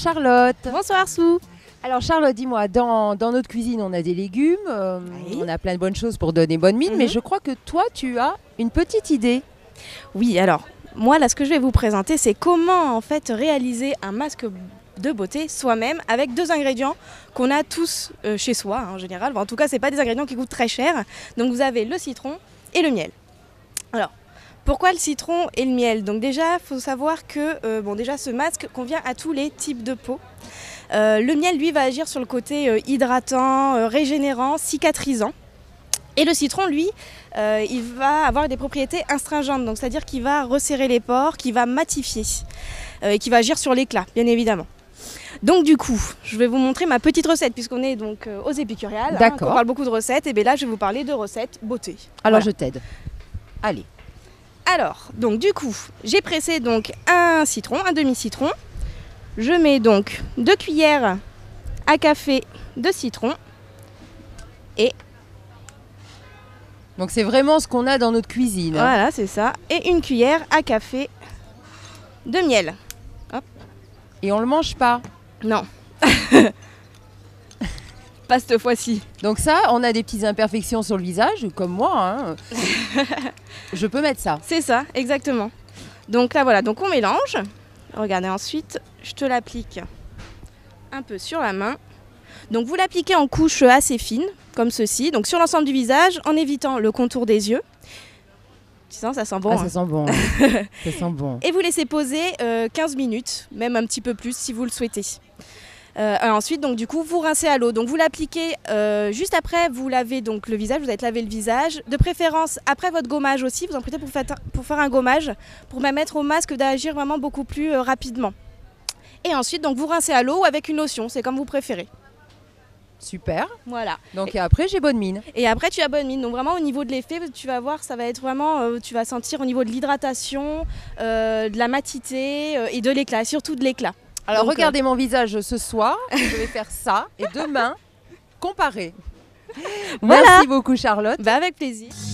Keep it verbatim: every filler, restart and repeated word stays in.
Charlotte. Bonsoir Sou. Alors Charlotte, dis-moi, dans, dans notre cuisine, on a des légumes, euh, Oui. on a plein de bonnes choses pour donner bonne mine, Mhm. mais je crois que toi, tu as une petite idée. Oui, alors, moi là, ce que je vais vous présenter, c'est comment en fait réaliser un masque de beauté soi-même avec deux ingrédients qu'on a tous euh, chez soi hein, en général. Bon, en tout cas, c'est pas des ingrédients qui coûtent très cher. Donc vous avez le citron et le miel. Alors, pourquoi le citron et le miel? Donc déjà, il faut savoir que euh, bon, déjà, ce masque convient à tous les types de peau. Euh, le miel, lui, va agir sur le côté euh, hydratant, euh, régénérant, cicatrisant. Et le citron, lui, euh, il va avoir des propriétés astringentes, donc c'est-à-dire qu'il va resserrer les pores, qu'il va matifier euh, et qui va agir sur l'éclat, bien évidemment. Donc du coup, je vais vous montrer ma petite recette puisqu'on est donc euh, aux Épicuriales. Hein, D'accord. on parle beaucoup de recettes, et bien là, je vais vous parler de recettes beauté. Alors Voilà. je t'aide. Allez. Alors, donc du coup, j'ai pressé donc un citron, un demi-citron. Je mets donc deux cuillères à café de citron et Donc c'est vraiment ce qu'on a dans notre cuisine. hein. voilà, c'est ça, et une cuillère à café de miel. Et on le mange pas. Non. Pas cette fois-ci. Donc ça, on a des petites imperfections sur le visage, comme moi. hein. Je peux mettre ça. C'est ça, exactement. Donc là, voilà, donc on mélange. Regardez, ensuite, je te l'applique un peu sur la main. Donc vous l'appliquez en couches assez fines, comme ceci, donc sur l'ensemble du visage, en évitant le contour des yeux. Sinon, ça sent bon. Ah, hein. ça sent bon. hein. Ça sent bon. Et vous laissez poser euh, quinze minutes, même un petit peu plus si vous le souhaitez. Euh, ensuite, donc du coup, vous rincez à l'eau. Donc vous l'appliquez euh, juste après, vous lavez donc le visage, vous êtes lavé le visage. De préférence, après votre gommage aussi, vous en profitez pour, faire- pour faire un gommage, pour permettre au masque d'agir vraiment beaucoup plus euh, rapidement. Et ensuite, donc vous rincez à l'eau ou avec une lotion, c'est comme vous préférez. Super. Voilà. Donc et après, j'ai bonne mine. Et après, tu as bonne mine. Donc vraiment, au niveau de l'effet, tu vas voir, ça va être vraiment, euh, tu vas sentir au niveau de l'hydratation, euh, de la matité euh, et de l'éclat, surtout de l'éclat. Alors Donc, regardez mon visage ce soir. Je vais faire ça et demain, comparer. Voilà. Merci beaucoup Charlotte. Bah avec plaisir.